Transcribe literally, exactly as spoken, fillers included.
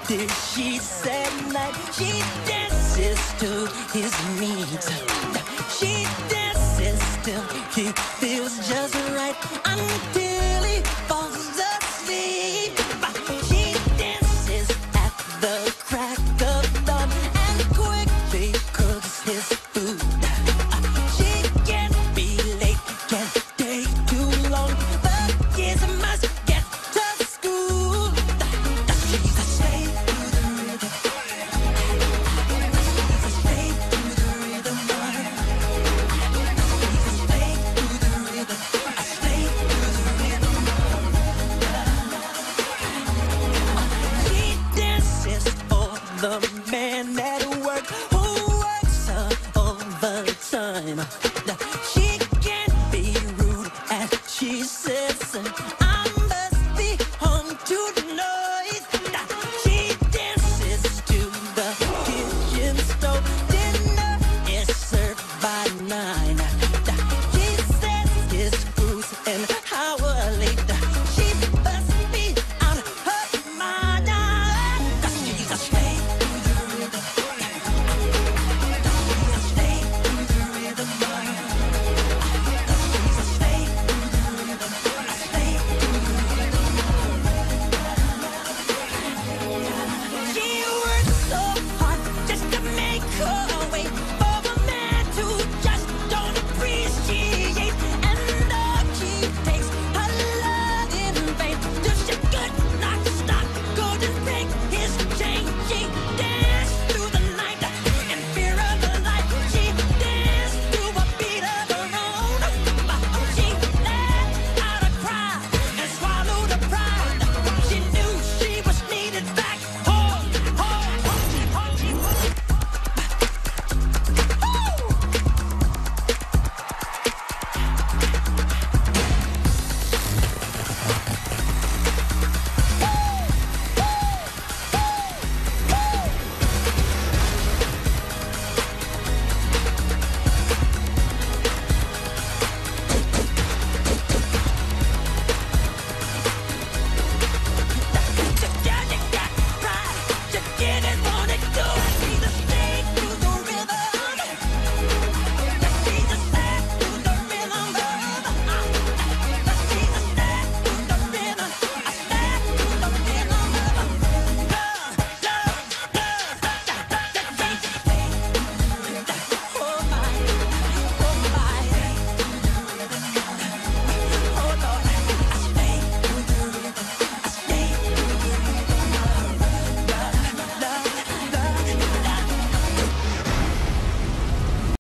dishes at night. She dances to his needs. She dances till he feels just right until he falls asleep. She dances at the crack of dawn and quickly cooks his food. She can't be late, can't take too long. The kids must get to school. She's a slave to the rhythm. She's a slave to the rhythm. She's a slave to the rhythm. A slave to the rhythm. She dances for the man at work who works uh, overtime.